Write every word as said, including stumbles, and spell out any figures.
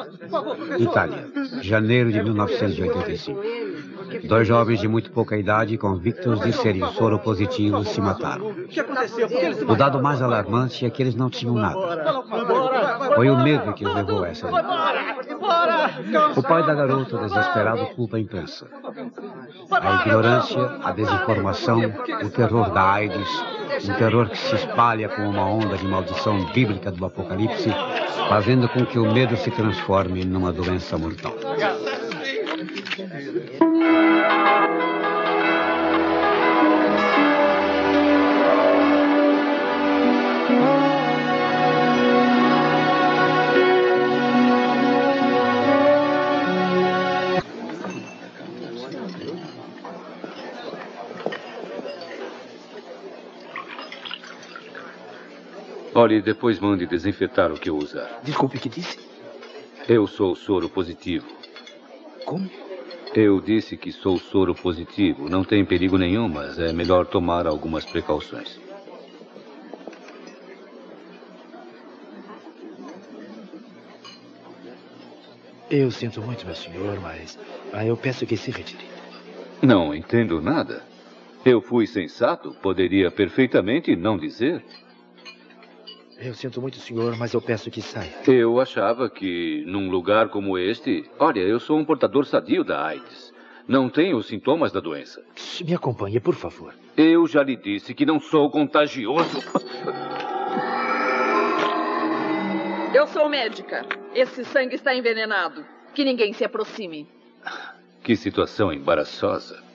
Itália, janeiro de mil novecentos e oitenta e cinco. Dois jovens de muito pouca idade, convictos de serem soropositivos, se mataram. O dado mais alarmante é que eles não tinham nada. Foi o medo que os levou a essa vida. O pai da garota, desesperado, culpa a imprensa. A ignorância, a desinformação, o terror da AIDS, um terror que se espalha como uma onda de maldição bíblica do Apocalipse, fazendo com que o medo se transforme numa doença mortal. Olhe, depois mande desinfetar o que eu usar. Desculpe, o que disse? Eu sou soro positivo. Como? Eu disse que sou soro positivo. Não tem perigo nenhum, mas é melhor tomar algumas precauções. Eu sinto muito, meu senhor, mas ah, eu peço que se retire. Não entendo nada. Eu fui sensato. Poderia perfeitamente não dizer. Eu sinto muito, senhor, mas eu peço que saia. Eu achava que, num lugar como este... Olha, eu sou um portador sadio da AIDS. Não tenho os sintomas da doença. Me acompanhe, por favor. Eu já lhe disse que não sou contagioso. Eu sou médica. Esse sangue está envenenado. Que ninguém se aproxime. Que situação embaraçosa.